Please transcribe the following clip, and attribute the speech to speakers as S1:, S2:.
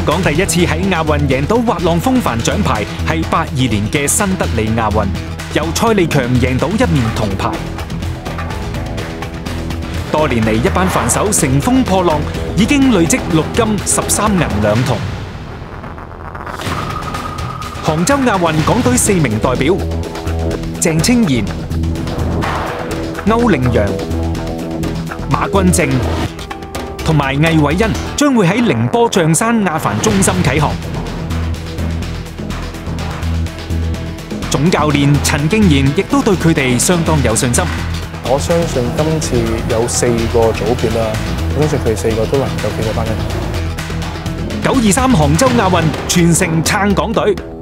S1: 香港第一次喺亞運贏到滑浪風帆獎牌係82年嘅新德里亞運，由蔡利強贏到一面銅牌。多年嚟，一班帆手乘風破浪，已經累積6金、13銀2銅。杭州亞運港隊4名代表鄭清賢、歐令陽、馬君正同埋魏偉恩將會喺寧波象山亞帆中心啟航。總教練陳敬賢亦都對佢哋相當有信心。
S2: 我相信今次有4個組別啦，我相信佢哋4個都能夠企得翻一齊。
S1: 923杭州亞運全城撐港隊。